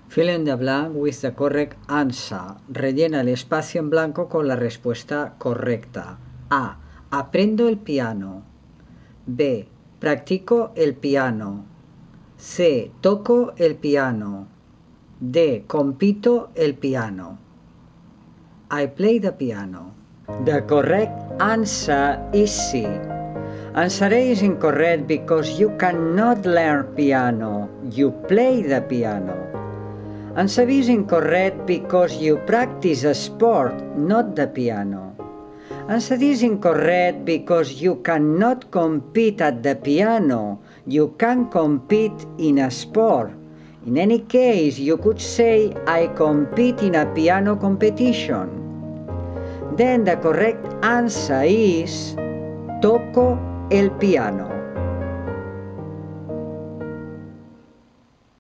Fill in the blank with the correct answer. Rellena el espacio en blanco con la respuesta correcta. A. Aprendo el piano. B. Practico el piano. C. Toco el piano. D. Compito el piano. I play the piano. The correct answer is C. Answer A is incorrect because you cannot learn piano. You play the piano. Answer B is incorrect because you practice a sport, not the piano. Answer D is incorrect because you cannot compete at the piano. You can compete in a sport. In any case, you could say, I compete in a piano competition. Then the correct answer is, toco el piano.